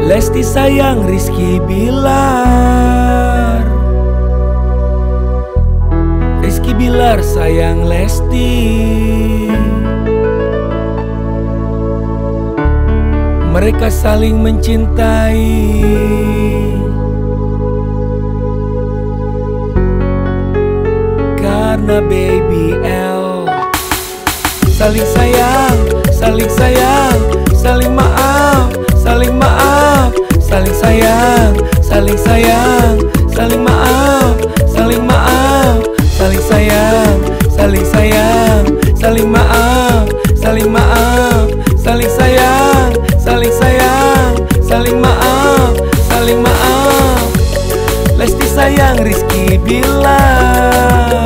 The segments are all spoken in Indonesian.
Lesti sayang Rizky Bilar, Rizky Bilar sayang Lesti. Mereka saling mencintai, karena baby L. Saling sayang, saling sayang, saling maaf, saling maaf, saling sayang, saling sayang, saling maaf, saling maaf, saling sayang, saling sayang, saling maaf, saling maaf, saling sayang, saling sayang, saling maaf, saling maaf. Lesti sayang Rizky Bilar,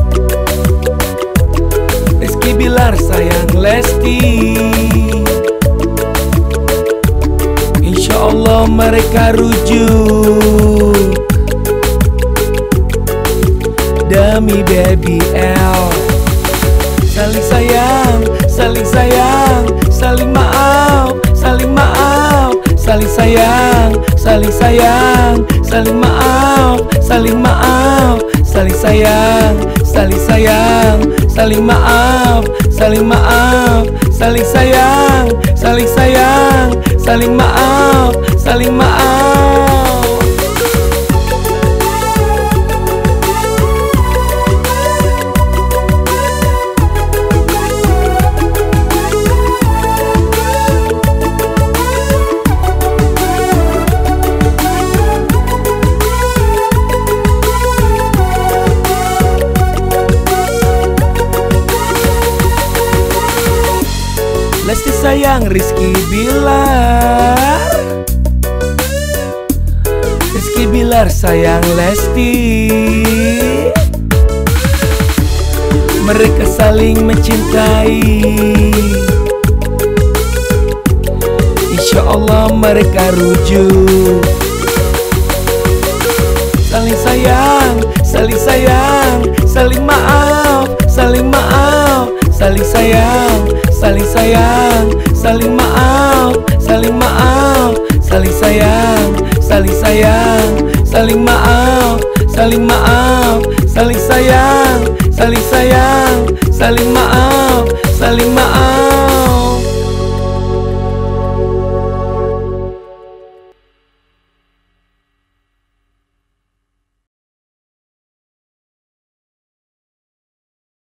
Rizky Bilar sayang Lesti. Insya Allah mereka rujuk demi baby L. Saling sayang, saling sayang, saling maaf, saling maaf, saling sayang, saling sayang, saling maaf, saling maaf, saling sayang, saling sayang, saling maaf, saling maaf, saling sayang, saling sayang, saling maaf, saling maaf. Lesti sayang Rizky Bilar, Rizky Bilar sayang Lesti. Mereka saling mencintai, insya Allah mereka rujuk. Saling sayang, saling sayang, saling maaf, saling maaf, saling sayang, saling sayang, saling maaf, saling maaf, saling sayang, saling sayang, saling maaf, saling maaf, saling sayang, saling sayang, saling maaf, saling maaf.